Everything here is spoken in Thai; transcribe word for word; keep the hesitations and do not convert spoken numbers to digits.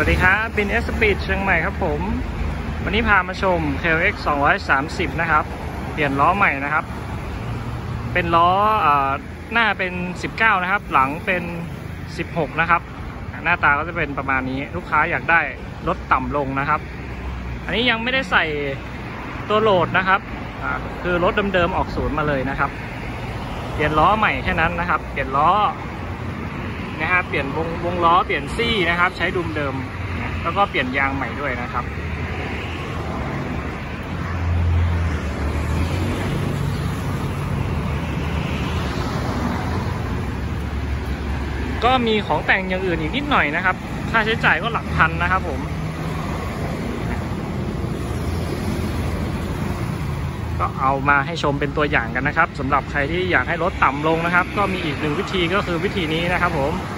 วัสดีครับบินเอสปีดเชียงใหม่ครับผมวันนี้พามาชม เค แอล เอ็กซ์ สองร้อยสามสิบนะครับเปลี่ยนล้อใหม่นะครับเป็นล้อหน้าเป็นสิบเก้านะครับหลังเป็นสิบหกนะครับหน้าตาก็จะเป็นประมาณนี้ลูกค้าอยากได้ลดต่ำลงนะครับอันนี้ยังไม่ได้ใส่ตัวโหลดนะครับคือรถเดิมๆออกศูนย์มาเลยนะครับเปลี่ยนล้อใหม่แค่นั้นนะครับเปลี่ยนล้อนะครับเปลี่ยนวงวงล้อเปลี่ยนซี่นะครับใช้ดุมเดิมแล้วก็เปลี่ยนยางใหม่ด้วยนะครับก็มีของแต่งอย่างอื่นอีกนิดหน่อยนะครับค่าใช้จ่ายก็หลักพันนะครับผมก็เอามาให้ชมเป็นตัวอย่างกันนะครับสำหรับใครที่อยากให้รถต่ำลงนะครับก็มีอีกหนึ่งวิธีก็คือวิธีนี้นะครับผม